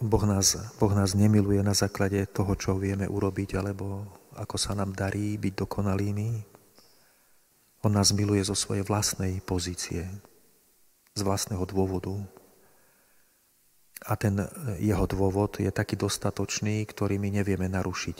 Boh nás nemiluje na základe toho, čo vieme urobiť, alebo ako sa nám darí byť dokonalými. On nás miluje zo svojej vlastnej pozície, z vlastného dôvodu. A ten jeho dôvod je taký dostatočný, ktorý my nevieme narušiť.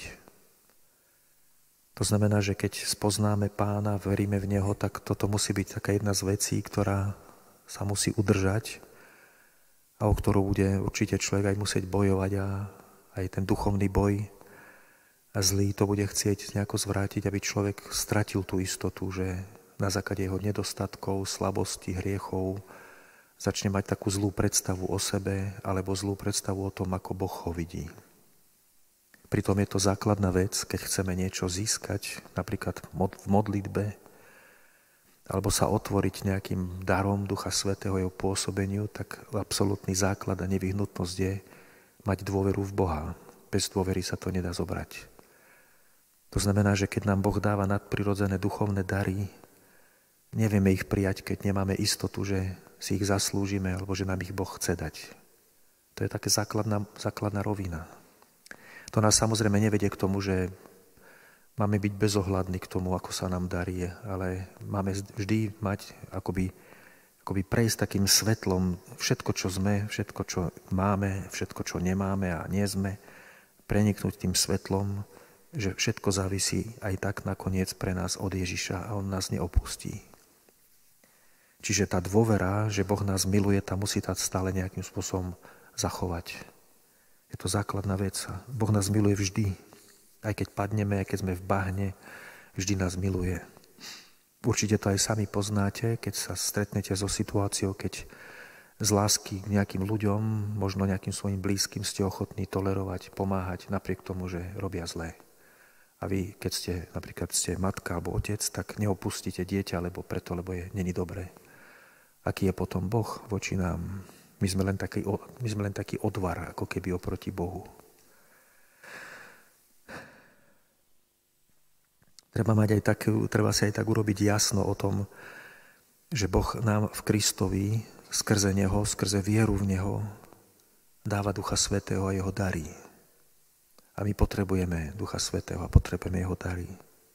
To znamená, že keď spoznáme Pána, veríme v Neho, tak toto musí byť taká jedna z vecí, ktorá sa musí udržať a o ktorú bude určite človek aj musieť bojovať a aj ten duchovný boj a zlý to bude chcieť nejako zvrátiť, aby človek stratil tú istotu, že na základe jeho nedostatkov, slabosti, hriechov začne mať takú zlú predstavu o sebe alebo zlú predstavu o tom, ako Boh ho vidí. Pritom je to základná vec, keď chceme niečo získať, napríklad v modlitbe, alebo sa otvoriť nejakým darom Ducha Svätého jeho pôsobeniu, tak absolútny základ a nevyhnutnosť je mať dôveru v Boha. Bez dôvery sa to nedá zobrať. To znamená, že keď nám Boh dáva nadprirodzené duchovné dary, nevieme ich prijať, keď nemáme istotu, že si ich zaslúžime, alebo že nám ich Boh chce dať. To je také základná rovina. To nás samozrejme nevedie k tomu, že máme byť bezohľadní k tomu, ako sa nám darí, ale máme vždy mať, akoby prejsť takým svetlom všetko, čo sme, všetko, čo máme, všetko, čo nemáme a nie sme, preniknúť tým svetlom, že všetko závisí aj tak nakoniec pre nás od Ježiša a on nás neopustí. Čiže tá dôvera, že Boh nás miluje, tá musí tá stále nejakým spôsobom zachovať. Je to základná vec. Boh nás miluje vždy. Aj keď padneme, aj keď sme v bahne, vždy nás miluje. Určite to aj sami poznáte, keď sa stretnete so situáciou, keď z lásky k nejakým ľuďom, možno nejakým svojim blízkym ste ochotní tolerovať, pomáhať napriek tomu, že robia zlé. A vy, keď ste matka alebo otec, tak neopustíte dieťa, lebo není dobré. Aký je potom Boh voči nám? My sme len taký odvar, ako keby oproti Bohu. Treba si aj tak urobiť jasno o tom, že Boh nám v Kristovi, skrze Neho, skrze vieru v Neho, dáva Ducha Svätého a jeho dary. A my potrebujeme Ducha Svätého a potrebujeme jeho dary.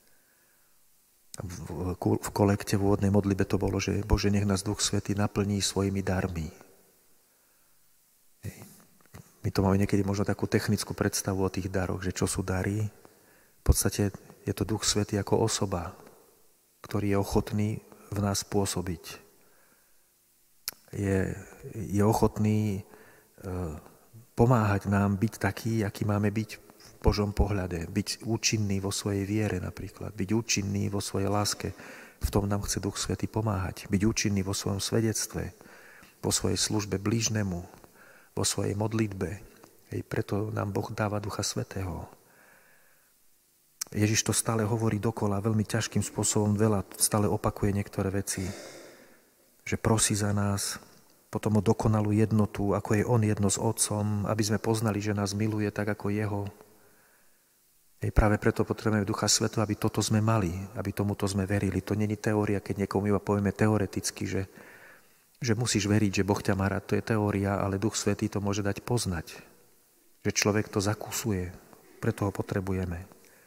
V kolekte v úvodnej modlitbe to bolo, že Bože, nech nás Duch Svätý naplní svojimi darmi. My to máme niekedy možno takú technickú predstavu o tých daroch, že čo sú dary. V podstate je to Duch Svätý ako osoba, ktorý je ochotný v nás pôsobiť. Je ochotný pomáhať nám byť taký, aký máme byť v Božom pohľade. Byť účinný vo svojej viere napríklad. Byť účinný vo svojej láske. V tom nám chce Duch Svätý pomáhať. Byť účinný vo svojom svedectve, vo svojej službe blížnemu, vo svojej modlitbe. Preto nám Boh dáva Ducha Svätého. Ježiš to stále hovorí dokola, veľmi ťažkým spôsobom, stále opakuje niektoré veci. Že prosí za nás, potom o dokonalú jednotu, ako je on jedno s Otcom, aby sme poznali, že nás miluje tak, ako jeho. Práve preto potrebujeme Ducha Svätého, aby toto sme mali, aby tomuto sme verili. To nie je teória, keď niekomu iba povieme teoreticky, že musíš veriť, že Boh ťa má rád, to je teória, ale Duch Svätý to môže dať poznať. Že človek to zakúsuje, preto ho potrebujeme.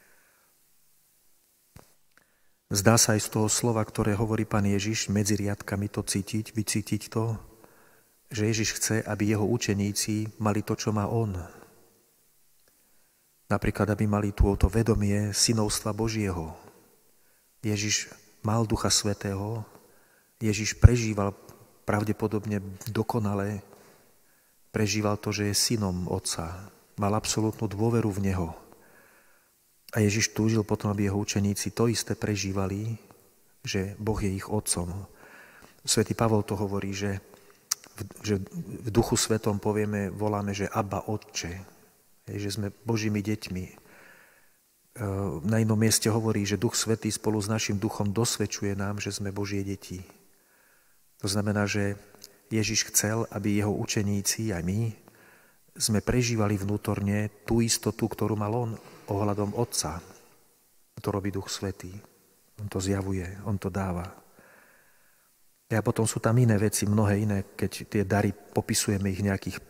Zdá sa aj z toho slova, ktoré hovorí Pán Ježiš, medzi riadkami to cítiť, vycítiť to, že Ježiš chce, aby jeho učeníci mali to, čo má on. Napríklad, aby mali túto vedomie synovstva Božieho. Ježiš mal Ducha Svätého, Ježiš prežíval pravdepodobne dokonale, prežíval to, že je synom Otca. Mal absolútnu dôveru v Neho. A Ježiš túžil potom, aby jeho učeníci to isté prežívali, že Boh je ich Otcom. Svätý Pavol to hovorí, že v Duchu Svetom voláme, že Abba, Otče, že sme Božími deťmi. Na inom mieste hovorí, že Duch Svätý spolu s našim duchom dosvedčuje nám, že sme Božie deti. To znamená, že Ježiš chcel, aby jeho učeníci, aj my, sme prežívali vnútorne tú istotu, ktorú mal on ohľadom Otca. To robí Duch Svätý. On to zjavuje, on to dáva. A potom sú tam iné veci, mnohé iné, keď tie dary popisujeme ich v nejakých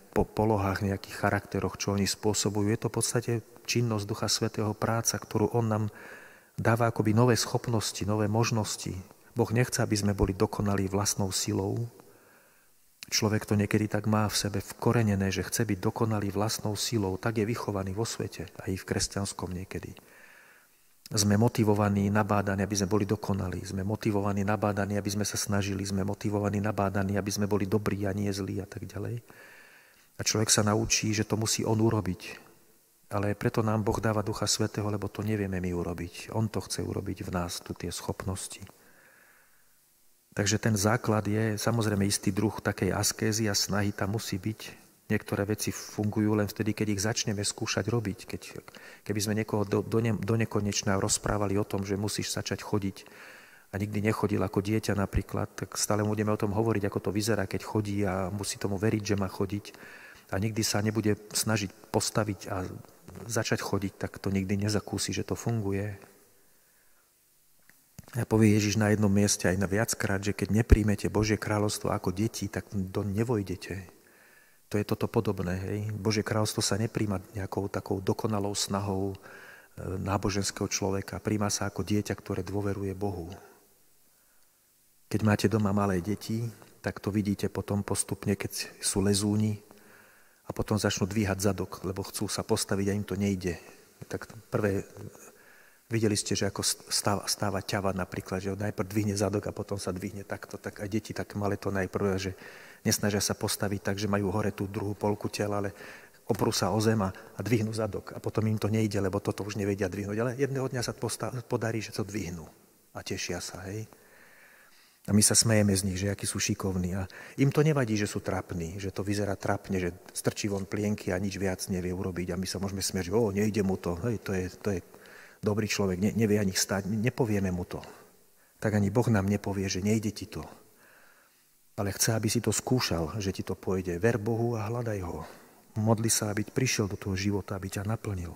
polohách, nejakých charakteroch, čo oni spôsobujú. Je to v podstate činnosť Ducha Svätého, práca, ktorú on nám dáva akoby nové schopnosti, nové možnosti. Boh nechce, aby sme boli dokonalí vlastnou silou. Človek to niekedy tak má v sebe vkorenené, že chce byť dokonalý vlastnou silou. Tak je vychovaný vo svete, aj v kresťanskom niekedy. Sme motivovaní, nabádaní, aby sme boli dokonalí. Sme motivovaní, nabádaní, aby sme sa snažili. Sme motivovaní, nabádaní, aby sme boli dobrí a nie zlí a tak ďalej. A človek sa naučí, že to musí on urobiť. Ale preto nám Boh dáva Ducha Svätého, lebo to nevieme my urobiť. On to chce urobiť v nás, tu tie schopnosti. Takže ten základ je samozrejme istý druh takej askézy a snahy tam musí byť. Niektoré veci fungujú len vtedy, keď ich začneme skúšať robiť. Keby sme niekoho do nekonečna rozprávali o tom, že musíš začať chodiť a nikdy nechodil ako dieťa napríklad, tak stále budeme o tom hovoriť, ako to vyzerá, keď chodí a musí tomu veriť, že má chodiť a nikdy sa nebude snažiť postaviť a začať chodiť, tak to nikdy nezakúsi, že to funguje. A povie Ježiš na jednom mieste aj na viackrát, že keď nepríjmete Božie kráľovstvo ako deti, tak do nevojdete. To je toto podobné. Hej? Božie kráľovstvo sa nepríjma nejakou takou dokonalou snahou náboženského človeka. Príjma sa ako dieťa, ktoré dôveruje Bohu. Keď máte doma malé deti, tak to vidíte potom postupne, keď sú lezúni a potom začnú dvíhať zadok, lebo chcú sa postaviť a im to nejde. Tak prvé, videli ste, že ako stáva ťava napríklad, že najprv dvihne zadok a potom sa dvihne takto. Tak aj deti tak malé to najprv, že nesnažia sa postaviť tak, že majú hore tú druhú polku tela, ale oprú sa o zem a dvihnú zadok. A potom im to nejde, lebo toto už nevedia dvihnúť. Ale jedného dňa sa podarí, že to dvihnú. A tešia sa, hej. A my sa smejeme z nich, že akí sú šikovní. A im to nevadí, že sú trapní, že to vyzerá trapne, že strčí von plienky a nič viac nevie urobiť. A my sa môžeme smieť, že nejde mu to. Hej, to je dobrý človek, nevie ani stať. Nepovieme mu to. Tak ani Boh nám nepovie, že nejde ti to. Ale chce, aby si to skúšal, že ti to pôjde. Ver Bohu a hľadaj ho. Modli sa, aby prišiel do toho života, aby ťa naplnil.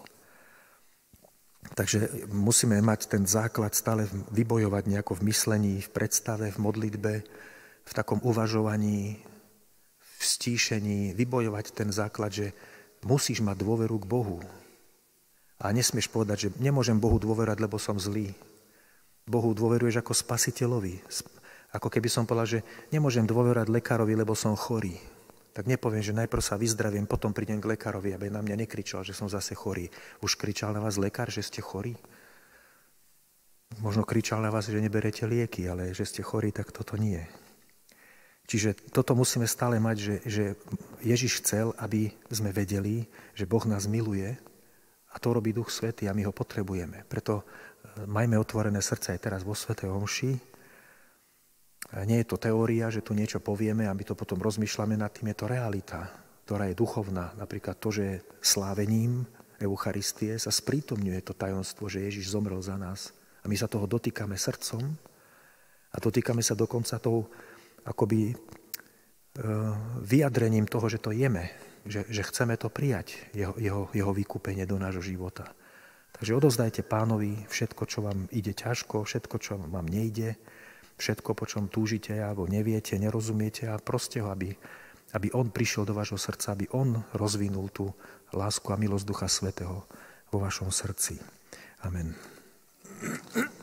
Takže musíme mať ten základ stále vybojovať nejako v myslení, v predstave, v modlitbe, v takom uvažovaní, v stíšení, vybojovať ten základ, že musíš mať dôveru k Bohu. A nesmieš povedať, že nemôžem Bohu dôverovať, lebo som zlý. Bohu dôveruješ ako spasiteľovi. Ako keby som povedal, že nemôžem dôverovať lekárovi, lebo som chorý. Tak nepoviem, že najprv sa vyzdravím, potom prídem k lekárovi, aby na mňa nekričal, že som zase chorý. Už kričal na vás lekár, že ste chorí? Možno kričal na vás, že neberete lieky, ale že ste chorí, tak toto nie. Čiže toto musíme stále mať, že Ježiš chcel, aby sme vedeli, že Boh nás miluje a to robí Duch Svätý a my ho potrebujeme. Preto majme otvorené srdce aj teraz vo svätej omši. Nie je to teória, že tu niečo povieme a my to potom rozmýšľame nad tým, je to realita, ktorá je duchovná. Napríklad to, že slávením Eucharistie sa sprítomňuje to tajomstvo, že Ježiš zomrel za nás. A my sa toho dotýkame srdcom a dotýkame sa dokonca tou akoby vyjadrením toho, že to jeme, že chceme to prijať, jeho vykúpenie do nášho života. Takže odovzdajte Pánovi všetko, čo vám ide ťažko, všetko, čo vám nejde, všetko, po čom túžite alebo neviete, nerozumiete a proste ho, aby on prišiel do vášho srdca, aby on rozvinul tú lásku a milosť Ducha Svätého vo vašom srdci. Amen.